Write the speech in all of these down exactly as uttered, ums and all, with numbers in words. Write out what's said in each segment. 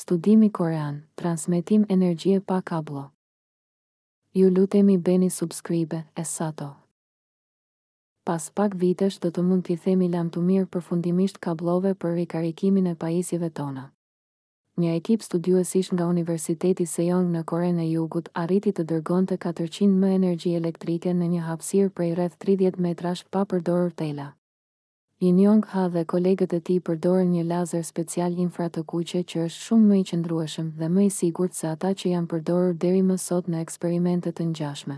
Studimi korean, transmetim energjie pa kabllo. Ju lutemi bëni subscribe, Essato. Pas pak vitesh do të mund t'i themi lam të mirë përfundimisht kabllove për rikarikimin e pajisjeve tona. Një ekip studiuesish nga Universiteti Sejong në Korenë e Jugut arriti të dërgonte katërqind mijë energji elektrike në një hapësirë prej rreth tridhjetë metrash pa përdorur tela. Yong Ha dhe kolegët e tij përdorën një lazer special infra të kuqe që është shumë më i qëndrueshëm dhe më i sigurt se ata që janë përdorur deri më sot në eksperimente të ngjashme.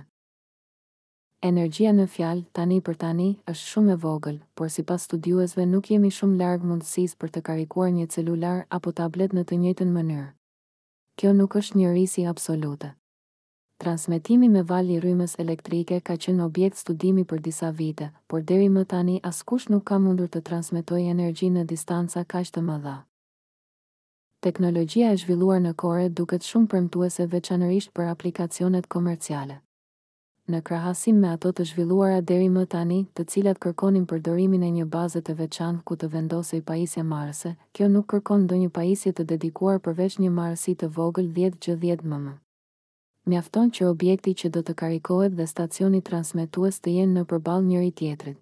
Energjia në fjalë, tani për tani, është shumë e vogël, por sipas studiuesve nuk jemi shumë larg mundësisë për të karikuar një celular apo tablet në të njëjtën mënyrë. Kjo nuk është një risi absolute. Transmetimi me valë i rrymës elektrike ka qenë objekt studimi për disa vite, por deri më tani askush nuk ka mundur të transmetojë energji në distanca kaq të mëdha. Teknologjia e zhvilluar në Kore duket shumë premtuese veçanërisht për aplikacionet komerciale. Në krahasim me ato të zhvilluara deri më tani, të cilat kërkonin përdorimin e një baze të veçantë ku të vendosej pajisja marrëse, kjo nuk kërkon ndonjë pajisje të dedikuar përveç një marrësi të vogël dhjetë gjë dhjetë mm. Mjafton që objekti që do të karikohet dhe stacioni transmetues të jenë në përballë njëri tjetrit.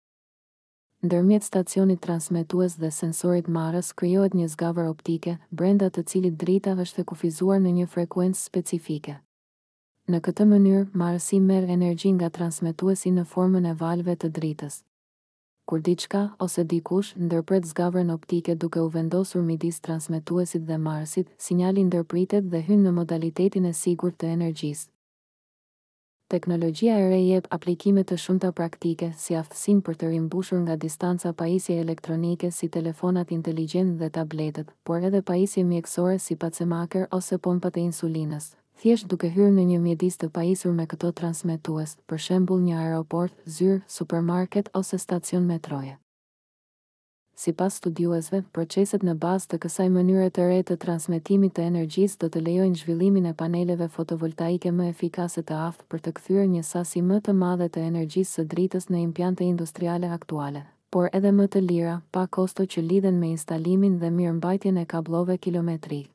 Ndërmjet stacionit transmetues dhe sensorit marrës krijohet një zgavër optike, brenda të cilit drita është e kufizuar në një frekuencë specifike. Në këtë mënyrë, marrësi merr energji nga transmetuesi në formën e valve të dritës. Kur diçka ose dikush ndërpret zgavërën optike duke u vendosur midis transmetuesit dhe marrësit, sinjali ndërpritet dhe hyn në modalitetin e sigurt të energjisë. Teknologjia e re jep aplikime të shumta praktike, si aftësinë për të rimbushur nga distanca pajisje elektronike si telefonat inteligjent dhe tabletët, por edhe pajisje mjekësore si pacemaker ose pompat e insulinës. Thjesht duke hyrë në një mjedis të pajisur me këto transmetues, për shembull një aeroport, zyrë, supermarket ose stacion metroje. Sipas studiuesve, proceset në bazë të kësaj mënyre të re të transmetimit të energjisë do të lejojnë zhvillimin e paneleve fotovoltaike më efikase të aftë për të kthyer një sasi më të madhe të energjisë së dritës në impiante industriale aktuale, por edhe më të lira, pa kosto që lidhen me instalimin dhe mirëmbajtjen e kabllove kilometrik.